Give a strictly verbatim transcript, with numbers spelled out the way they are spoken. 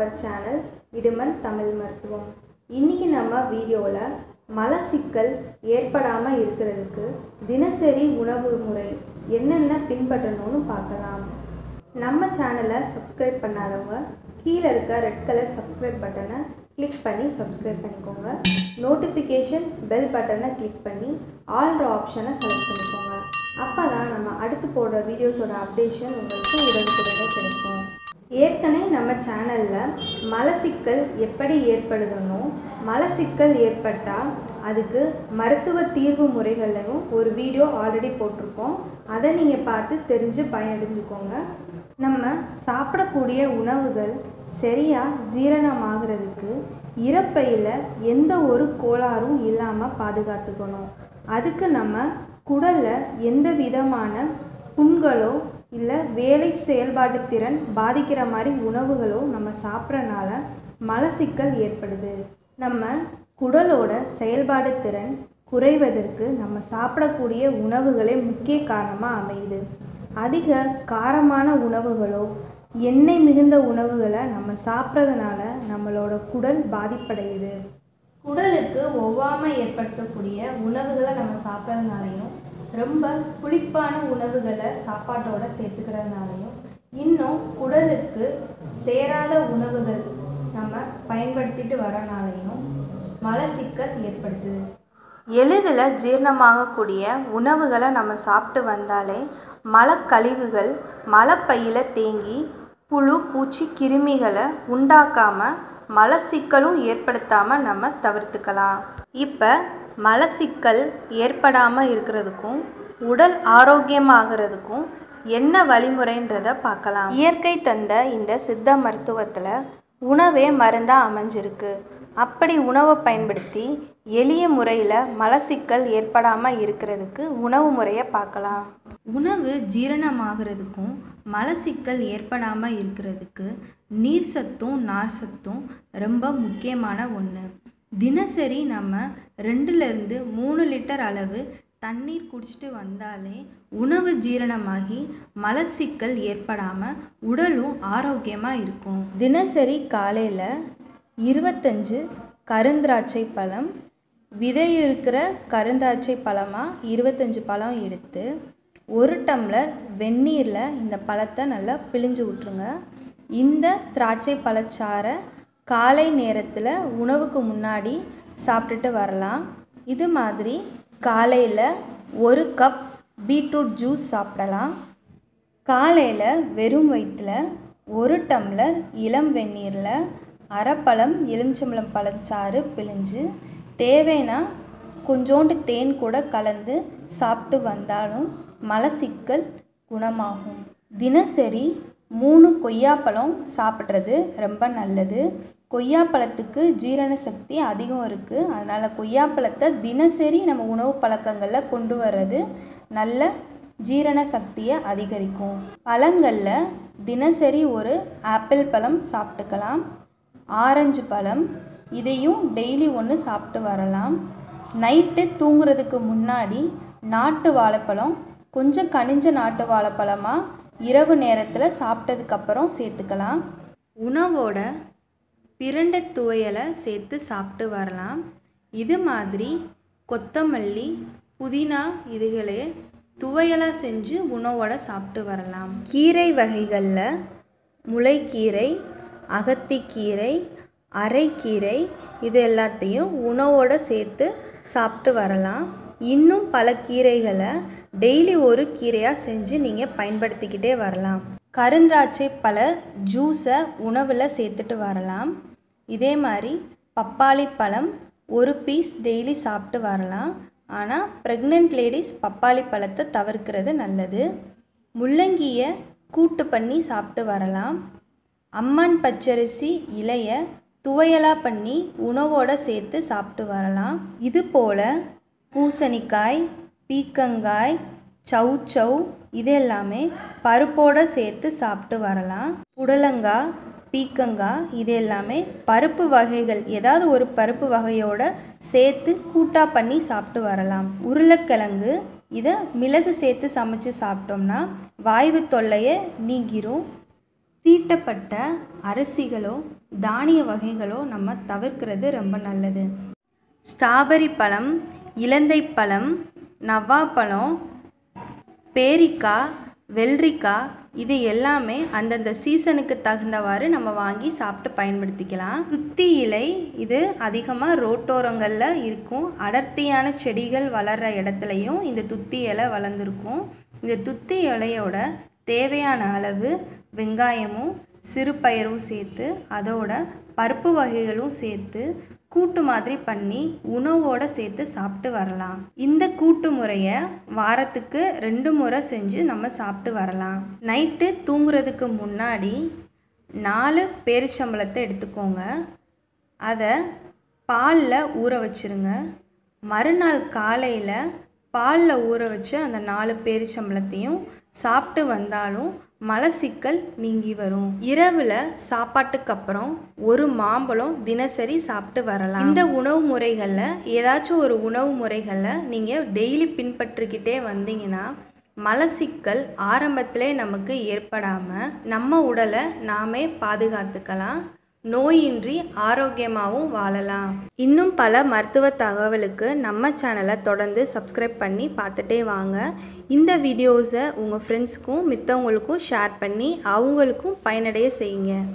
our channel Idumban Tamil மருத்துவம். இன்னைக்கு நம்ம வீடியோல மலச்சிக்கல் ஏற்படாம இருக்கிறதுக்கு தினசரி உணவு முறை என்னென்ன பின்பற்றணும்னு பார்க்கலாம். நம்ம சேனலை சப்ஸ்கிரைப் பண்ணாதவங்க கீழே இருக்க ரெட் கலர் சப்ஸ்கிரைப் பட்டனை கிளிக் பண்ணி சப்ஸ்கிரைப் பண்ணிக்கோங்க. நோட்டிஃபிகேஷன் பெல் பட்டனை கிளிக் பண்ணி ஆல் ஆப்ஷனை செலக்ட் பண்ணிக்கோங்க. அப்போ தான் நம்ம அடுத்து போடுற வீடியோஸோட அப்டேஷன் உங்களுக்கு உடனுக்குடனே கிடைக்கும். ஏற்கனவே நம்ம சேனலில் மலச்சிக்கல் எப்படி ஏற்படுதுன்னோ மலச்சிக்கல் ஏற்பட்டால் அதுக்கு மருத்துவ தீர்வு முறைகளையும் ஒரு வீடியோ ஆல்ரெடி போட்டிருக்கோம். அதை நீங்கள் பார்த்து தெரிஞ்சு பயனடைஞ்சுக்கோங்க. நம்ம சாப்பிடக்கூடிய உணவுகள் சரியாக ஜீரணமாகிறதுக்கு இரைப்பையில் எந்த ஒரு கோளாறும் இல்லாமல் பாதுகாத்துக்கணும். அதுக்கு நம்ம குடலில் எந்த விதமான புண்களோ இல்லை வேலை செயல்பாட்டு திறன் பாதிக்கிற மாதிரி உணவுகளோ நம்ம சாப்பிட்றனால மலச்சிக்கல் ஏற்படுது. நம்ம குடலோட செயல்பாடு திறன் குறைவதற்கு நம்ம சாப்பிடக்கூடிய உணவுகளே முக்கிய காரணமாக அமையுது. அதிக காரமான உணவுகளோ எண்ணெய் மிகுந்த உணவுகளை நம்ம சாப்பிட்றதுனால நம்மளோட குடல் பாதிப்படையுது. குடலுக்கு ஒவ்வாமை ஏற்படுத்தக்கூடிய உணவுகளை நம்ம சாப்பிட்றதுனாலையும் ரொம்ப புளிப்பான உணவுகளை சாப்பாட்டோட சேர்த்துக்கிறதுனாலையும் இன்னும் குடலுக்கு சேராத உணவுகள் நம்ம பயன்படுத்திட்டு வரனாலையும் மலச்சிக்கல் ஏற்படுது. எளிதில் ஜீரணமாகக்கூடிய உணவுகளை நம்ம சாப்பிட்டு வந்தாலே மலக்கழிவுகள் மலப்பையில் தேங்கி புழு பூச்சி கிருமிகளை உண்டாக்காமல் மலச்சிக்கலும் ஏற்படுத்தாமல் நம்ம தவிர்த்துக்கலாம். இப்போ மலச்சிக்கல் ஏற்படாமல் இருக்கிறதுக்கும் உடல் ஆரோக்கியமாகிறதுக்கும் என்ன வழிமுறைன்றதை பார்க்கலாம். இயற்கை தந்த இந்த சித்த மருத்துவத்தில் உணவே மருந்தாக அமைஞ்சிருக்கு. அப்படி உணவை பயன்படுத்தி எளிய முறையில் மலச்சிக்கல் ஏற்படாமல் இருக்கிறதுக்கு உணவு முறையை பார்க்கலாம். உணவு ஜீரணமாகிறதுக்கும் மலச்சிக்கல் ஏற்படாமல் இருக்கிறதுக்கு நீர் சத்தும் நார் சத்தும் ரொம்ப முக்கியமான ஒன்று. தினசரி நம்ம ரெண்டுலேருந்து மூணு லிட்டர் அளவு தண்ணீர் குடிச்சிட்டு வந்தாலே உணவு ஜீரணமாகி மலச்சிக்கல் ஏற்படாமல் உடலும் ஆரோக்கியமாக இருக்கும். தினசரி காலையில் இருபத்தஞ்சு கருந்திராட்சை பழம், விதை இருக்கிற கருந்தாட்சை பழமாக இருபத்தஞ்சு பழம் எடுத்து ஒரு டம்ளர் வெந்நீரில் இந்த பழத்தை நல்லா பிழிஞ்சு விட்ருங்க. இந்த திராட்சை பழச்சாறை காலை நேரத்தில் உணவுக்கு முன்னாடி சாப்பிட்டுட்டு வரலாம். இது மாதிரி காலையில் ஒரு கப் பீட்ரூட் ஜூஸ் சாப்பிடலாம். காலையில் வெறும் வயிற்றில் ஒரு டம்ளர் இளம் வெந்நீரில் அரைப்பழம் எலுமிச்சம்பழம் பழச்சாறு பிழிஞ்சு தேவைன்னா கொஞ்சோண்டு தேன் கூட கலந்து சாப்பிட்டு வந்தாலும் மலச்சிக்கல் குணமாகும். தினசரி மூணு கொய்யாப்பழம் சாப்பிட்றது ரொம்ப நல்லது. கொய்யாப்பழத்துக்கு ஜீரண சக்தி அதிகம் இருக்குது. அதனால் கொய்யாப்பழத்தை தினசரி நம்ம உணவு பழக்கங்களில் கொண்டு வர்றது நல்ல ஜீரண சக்தியை அதிகரிக்கும். பழங்களில் தினசரி ஒரு ஆப்பிள் பழம் சாப்பிட்டுக்கலாம். ஆரஞ்சு பழம் இதையும் டெய்லி ஒன்று சாப்பிட்டு வரலாம். நைட்டு தூங்குறதுக்கு முன்னாடி நாட்டு வாழைப்பழம் கொஞ்சம் கனிஞ்ச நாட்டு வாழைப்பழமாக இரவு நேரத்தில் சாப்பிட்டதுக்கப்புறம் சேர்த்துக்கலாம். உணவோட பிரண்டை துவையலை சேர்த்து சாப்பிட்டு வரலாம். இது மாதிரி கொத்தமல்லி புதினா இதுகளே துவையலாக செஞ்சு உணவோட சாப்பிட்டு வரலாம். கீரை வகைகளில் முளைக்கீரை, அகத்திக்கீரை, அரைக்கீரை இது எல்லாத்தையும் உணவோடு சேர்த்து சாப்பிட்டு வரலாம். இன்னும் பல கீரைகளை டெய்லி ஒரு கீரையாக செஞ்சு நீங்கள் பயன்படுத்திக்கிட்டே வரலாம். கருந்திராட்சை பழ ஜூஸை உணவில் சேர்த்துட்டு வரலாம். இதே மாதிரி பப்பாளி பழம் ஒரு பீஸ் டெய்லி சாப்பிட்டு வரலாம். ஆனால் ப்ரெக்னென்ட் லேடிஸ் பப்பாளி பழத்தை தவிர்க்கிறது நல்லது. முள்ளங்கியை கூட்டு பண்ணி சாப்பிட்டு வரலாம். அம்மான் பச்சரிசி இலைய துவையலாக பண்ணி உணவோடு சேர்த்து சாப்பிட்டு வரலாம். இது போல் பூசணிக்காய், பீக்கங்காய், சௌச்சௌ இது எல்லாமே பருப்போடு சேர்த்து சாப்பிட்டு வரலாம். புடலங்காய், பீக்கங்காய் இது எல்லாமே பருப்பு வகைகள் ஏதாவது ஒரு பருப்பு வகையோடு சேர்த்து கூட்டாக பண்ணி சாப்பிட்டு வரலாம். உருளைக்கிழங்கு இதை மிளகு சேர்த்து சமைச்சு சாப்பிட்டோம்னா வாய்வு தொல்லையை நீங்கிரும். தீட்டப்பட்ட அரிசிகளோ தானிய வகைகளோ நம்ம தவிர்க்கிறது ரொம்ப நல்லது. ஸ்ட்ராபெரி பழம், இலந்தை பழம், நவாப்பழம், பேரிக்காய், வெள்ளரிக்காய் இது எல்லாமே அந்தந்த சீசனுக்கு தகுந்தவாறு நம்ம வாங்கி சாப்பிட்டு பயன்படுத்திக்கலாம். துத்தி இலை இது அதிகமாக ரோட்டோரங்களில் இருக்கும். அடர்த்தியான செடிகள் வளர்கிற இடத்துலையும் இந்த துத்தி இலை வளர்ந்துருக்கும். இந்த துத்தி இலையோட தேவையான அளவு வெங்காயமும் சிறுபயிரும் சேர்த்து அதோட பருப்பு வகைகளும் சேர்த்து கூட்டு மாதிரி பண்ணி உணவோடு சேர்த்து சாப்பிட்டு வரலாம். இந்த கூட்டு முறையை வாரத்துக்கு ரெண்டு முறை செஞ்சு நம்ம சாப்பிட்டு வரலாம். நைட்டு தூங்குறதுக்கு முன்னாடி நாலு பேரிச்சம்பழத்தை எடுத்துக்கோங்க. அதை பாலில் ஊற வச்சுருங்க. மறுநாள் காலையில் பாலில் ஊற வச்சு அந்த நாலு பேரிச்சம்பழத்தையும் சாப்பிட்டு வந்தாலும் மலச்சிக்கல் நீங்கி வரும். இரவில் சாப்பாட்டுக்கு அப்புறம் ஒரு மாம்பழம் தினசரி சாப்பிட்டு வரலாம். இந்த உணவு முறைகளில் ஏதாச்சும் ஒரு உணவு முறைகளில் நீங்கள் டெய்லி பின்பற்றிக்கிட்டே வந்தீங்கன்னா மலச்சிக்கல் ஆரம்பத்திலே நமக்கு ஏற்படாமல் நம்ம உடலை நாமே பாதுகாத்துக்கலாம். நோயின்றி ஆரோக்கியமாகவும் வாழலாம். இன்னும் பல மருத்துவ தகவலுக்கு நம்ம சேனலை தொடர்ந்து சப்ஸ்கிரைப் பண்ணி பார்த்துட்டே வாங்க. இந்த வீடியோஸை உங்கள் ஃப்ரெண்ட்ஸுக்கும் மித்தவங்களுக்கும் ஷேர் பண்ணி அவங்களுக்கும் பயனடைய செய்யுங்க.